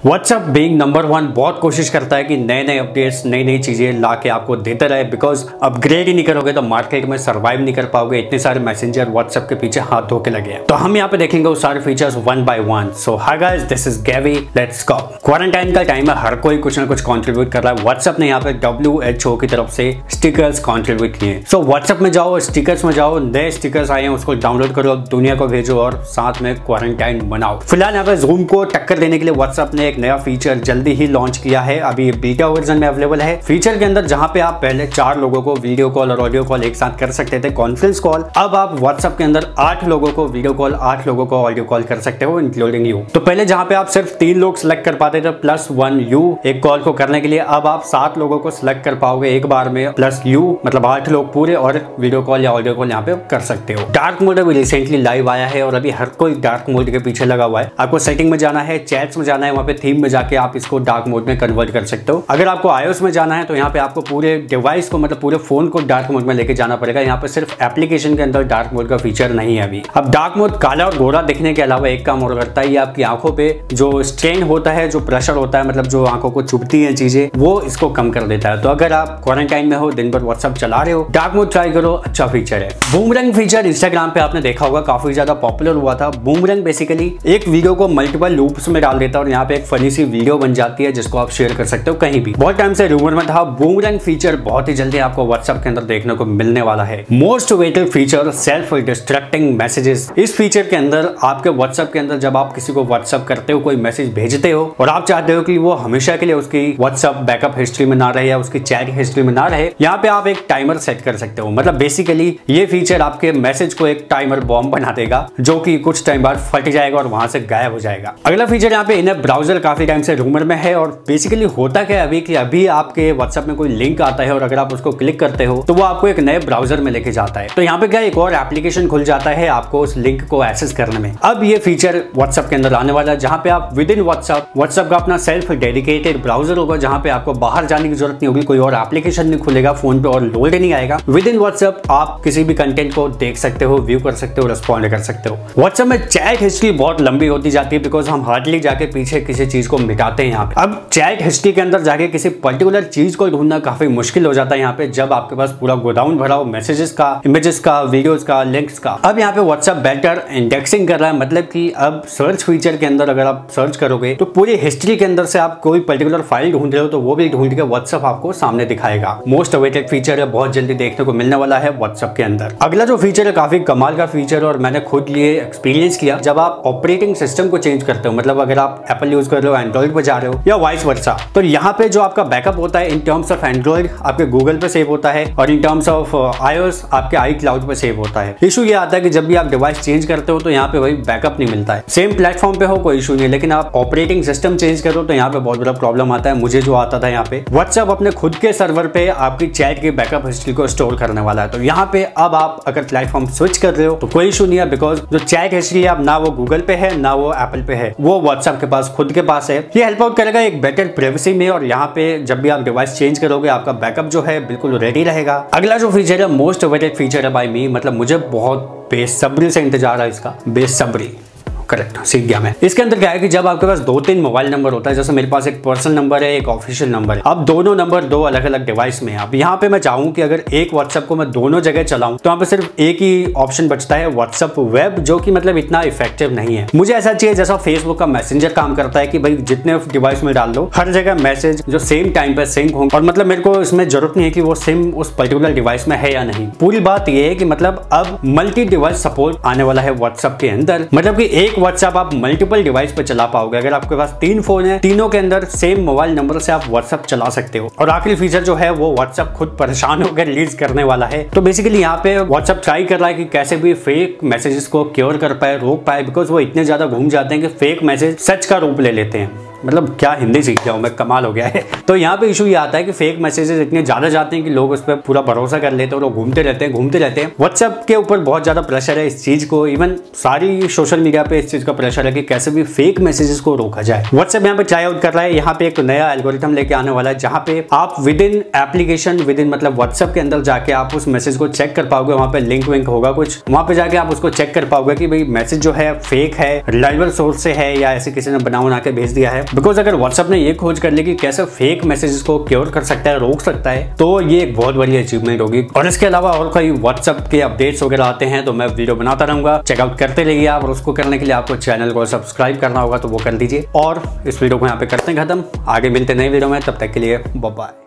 WhatsApp being number one बहुत कोशिश करता है कि नए नए अपडेट्स नई नई चीजें ला के आपको देता रहे, बिकॉज अपग्रेड ही नहीं करोगे तो मार्केट में सर्वाइव नहीं कर पाओगे। इतने सारे मैसेंजर व्हाट्सएप के पीछे हाथ धो के लगे हैं। तो हम यहाँ पे देखेंगे वो सारे features one by one. So hi guys, this is Gavy, let's go. Quarantine का टाइम है, हर कोई कुछ ना कुछ कंट्रीब्यूट कर रहा है। व्हाट्सएप ने यहाँ पे WHO की तरफ से स्टिकर्स कंट्रीब्यूट किए। सो व्हाट्सएप में जाओ, स्टिकर्स में जाओ, नए स्टिकर्स आए हैं उसको डाउनलोड करो, दुनिया को भेजो और साथ में क्वारंटाइन बनाओ। फिलहाल यहाँ पे जूम को टक्कर देने के लिए व्हाट्सएप ने एक नया फीचर जल्दी ही लॉन्च किया है। अभी बीटा वर्जन में अवेलेबल है। फीचर के अंदर जहां पे आप पहले 4 लोगों को वीडियो कॉल और ऑडियो कॉल एक साथ कर सकते थे, कॉन्फ्रेंस कॉल, अब आप व्हाट्सएप के अंदर 8 लोगों को वीडियो कॉल, 8 लोगों को ऑडियो कॉल कर सकते हो, इंक्लूडिंग यू। तो पहले जहां पे आप सिर्फ 3 लोग सिलेक्ट कर पाते थे +1 यू एक कॉल को करने के लिए, अब आप 7 लोगों को सिलेक्ट कर पाओगे एक बार में प्लस यू, मतलब 8 लोग पूरे और वीडियो कॉल या ऑडियो कॉल यहाँ पे कर सकते हो। डार्क मोड अभी रिसेंटली लाइव आया है और अभी हर कोई डार्क मोड के पीछे लगा हुआ है। आपको सेटिंग में जाना है, चैट्स में जाना है, वहां पे थीम में जाके आप इसको डार्क मोड में कन्वर्ट कर सकते हो। अगर आपको iOS में जाना है तो यहाँ पे आपको पूरे डिवाइस को, मतलब पूरे फोन को डार्क मोड में लेके जाना पड़ेगा। यहाँ पे सिर्फ एप्लीकेशन के अंदर डार्क मोड का फीचर नहीं है अभी। अब डार्क मोड काला और गोरा दिखने के अलावा एक काम और करता है, ये आपकी आंखों पे जो स्ट्रेन होता है, जो प्रेशर होता है, मतलब जो आंखों को चुभती है चीजें, वो इसको कम कर देता है। तो अगर आप क्वारंटाइन में हो, दिन भर व्हाट्सएप चला रहे हो, डार्क मोड ट्राई करो, अच्छा फीचर है। बूमरैंग फीचर इंस्टाग्राम पे आपने देखा होगा, काफी ज्यादा पॉपुलर हुआ था। बूमरैंग बेसिकली एक वीडियो को मल्टीपल लूप्स में डाल देता है और यहाँ पे एक फनी सी वीडियो बन जाती है जिसको आप शेयर कर सकते हो कहीं भी। बहुत टाइम से रूमर में था। बूमरैंग फीचर बहुत ही जल्दी आपको व्हाट्सएप के अंदर देखने को मिलने वाला है। Most awaited feature, self destructing messages. इस फीचर के अंदर आपके व्हाट्सएप के अंदर जब आप किसी को व्हाट्सएप करते हो, कोई मैसेज भेजते हो और आप चाहते हो कि वो हमेशा के लिए उसकी व्हाट्सएप बैकअप हिस्ट्री में ना रहे या उसकी चैट हिस्ट्री में ना रहे, यहाँ पे आप एक टाइमर सेट कर सकते हो। मतलब बेसिकली ये फीचर आपके मैसेज को एक टाइमर बॉम्ब बना देगा जो कि कुछ टाइम बाद फट जाएगा और वहां से गायब हो जाएगा। अगला फीचर यहाँ पे इन ब्राउजर काफी टाइम से रूमर में है और बेसिकली होता क्या है अभी कि अभी आपके व्हाट्सएप में कोई लिंक आता है और अगर आप उसको क्लिक करते हो तो वो आपको एक नए ब्राउजर में लेके जाता है। तो यहाँ पे क्या एक और एप्लीकेशन खुल जाता है आपको उस लिंक को एक्सेस करने में। अब ये फीचर व्हाट्सएप के अंदर आने वाला है जहाँ पे आप विद इन व्हाट्सएप का अपना सेल्फ डेडिकेटेड ब्राउजर होगा जहाँ पे आपको बाहर जाने की जरूरत नहीं होगी, कोई और एप्लीकेशन नहीं खुलेगा फोन पे और लोड नहीं आएगा। विद इन व्हाट्सएप आप किसी भी कंटेंट को देख सकते हो, व्यू कर सकते हो, रिस्पॉन्ड कर सकते हो। व्हाट्सएप में चैट हिस्ट्री बहुत लंबी होती जाती है बिकॉज हम हार्डली जाके पीछे किसी चीज को मिटाते हैं यहाँ पे। अब चैट हिस्ट्री के अंदर जाके किसी पर्टिकुलर चीज को ढूंढना काफी मुश्किल हो जाता है यहाँ पे जब आपके पास पूरा गोडाउन भरा हो मैसेजेस का, इमेजेस का, वीडियोस का, लिंक्स का। अब यहाँ पे व्हाट्सएप बेटर इंडेक्सिंग कर रहा है, मतलब कि अब सर्च फीचर के अंदर अगर आप सर्च करोगे तो पूरी हिस्ट्री के अंदर से आप कोई पर्टिकुलर फाइल ढूंढ रहे हो तो वो भी ढूंढ के व्हाट्सएप आपको सामने दिखाएगा। मोस्ट अवेटेड फीचर है, बहुत जल्दी देखने को मिलने वाला है व्हाट्सएप के अंदर। अगला जो फीचर है काफी कमाल का फीचर और मैंने खुद ये एक्सपीरियंस किया। जब आप ऑपरेटिंग सिस्टम को चेंज करते हो, मतलब अगर आप एप्पल यूज कर रहे हो, एंड्रॉइड पे जा रहे हो या वाइस वर्सा, तो यहाँ पे जो आपका बैकअप होता है इन टर्म्स ऑफ एंड्रॉइड आपके गूगल पे सेव होता है और इन टर्म्स ऑफ iOS आपके iCloud पे सेव होता है। इशू ये आता है कि जब भी आप डिवाइस चेंज करते हो तो यहाँ पे वही बैकअप नहीं मिलता है। सेम प्लेटफॉर्म पे हो कोई इशू नहीं है, लेकिन आप ऑपरेटिंग सिस्टम चेंज करो तो यहाँ पे बहुत बड़ा प्रॉब्लम आता है। मुझे जो आता था यहाँ पे व्हाट्सएप अपने खुद के सर्वर पे आपकी चैट की बैकअप हिस्ट्री को स्टोर करने वाला है। तो यहाँ पे अब आप अगर प्लेटफॉर्म स्विच कर रहे हो तो कोई इशू नहीं है बिकॉज जो चैट हिस्ट्री है अब ना वो गूगल पे है ना वो एप्पल पे है, वो व्हाट्सएप के पास खुद के पास है। ये हेल्प आउट करेगा एक बेटर प्राइवेसी में और यहाँ पे जब भी आप डिवाइस चेंज करोगे आपका बैकअप जो है बिल्कुल रेडी रहेगा। अगला जो फीचर है मोस्ट अवेटेड फीचर है बाय मी, मतलब मुझे बहुत बेसब्री से इंतजार है इसका। बेसब्री, करेक्ट, सीख गया मैं। इसके अंदर क्या है कि जब आपके पास 2-3 मोबाइल नंबर होता है, जैसे मेरे पास एक पर्सनल नंबर है, एक ऑफिशियल नंबर है। अब दोनों नंबर 2 अलग अलग डिवाइस में है। अब यहाँ पे मैं चाहूँ कि अगर एक व्हाट्सएप को मैं दोनों जगह चलाऊं तो यहाँ पे सिर्फ एक ही ऑप्शन बचता है, व्हाट्सएप वेब, जो कि मतलब इतना इफेक्टिव नहीं है। मुझे ऐसा चाहिए जैसा फेसबुक का मैसेंजर काम करता है कि भाई जितने डिवाइस में डाल दो हर जगह मैसेज जो सेम टाइम पे सिंक होंगे, और मतलब मेरे को इसमें जरूरत नहीं है कि वो सिम उस पर्टिकुलर डिवाइस में है या नहीं। पूरी बात ये है कि मतलब अब मल्टी डिवाइस सपोर्ट आने वाला है व्हाट्सएप के अंदर, मतलब कि एक व्हाट्सएप आप मल्टीपल डिवाइस पे चला पाओगे। अगर आपके पास 3 फोन है, तीनों के अंदर सेम मोबाइल नंबर से आप व्हाट्सएप चला सकते हो। और आखिरी फीचर जो है वो व्हाट्सएप खुद परेशान होकर रिलीज करने वाला है। तो बेसिकली यहाँ पे व्हाट्सएप ट्राई कर रहा है कि कैसे भी फेक मैसेजेस को क्योर कर पाए, रोक पाए, बिकॉज वो इतने ज्यादा घूम जाते हैं कि फेक मैसेज सच का रूप ले लेते हैं। मतलब क्या हिंदी सीख गया हूं मैं, कमाल हो गया है। तो यहाँ पे इशू ये आता है कि फेक मैसेजेस इतने ज्यादा जाते हैं कि लोग उस पर पूरा भरोसा कर लेते हैं और वो घूमते रहते हैं। व्हाट्सएप के ऊपर बहुत ज्यादा प्रेशर है इस चीज को, इवन सारी सोशल मीडिया पे इस चीज का प्रेशर है कि कैसे भी फेक मैसेजेस को रोका जाए। व्हाट्सएप यहाँ पे ट्राई आउट कर रहा है। यहाँ पे एक नया एल्गोरिथम लेके आने वाला है जहाँ पे आप within application, within मतलब व्हाट्सएप के अंदर जाके आप उस मैसेज को चेक कर पाओगे। वहाँ पे लिंक विंक होगा कुछ, वहाँ पे जाके आप उसको चेक कर पाओगे कि भाई मैसेज जो है फेक है, रिलायबल सोर्स से है या ऐसे किसी ने बना के भेज दिया है। बिकॉज अगर व्हाट्सएप ने ये खोज कर ली कि कैसे फेक मैसेजेस को क्योर कर सकता है, रोक सकता है, तो ये एक बहुत बड़ी अचीवमेंट होगी। और इसके अलावा और कोई व्हाट्सएप के अपडेट्स वगैरह आते हैं तो मैं वीडियो बनाता रहूंगा, चेकआउट करते रहिए आप। और उसको करने के लिए आपको चैनल को सब्सक्राइब करना होगा, तो वो कर दीजिए। और इस वीडियो को यहाँ पे करते हैं खत्म, आगे मिलते नए वीडियो में, तब तक के लिए बाय बाय।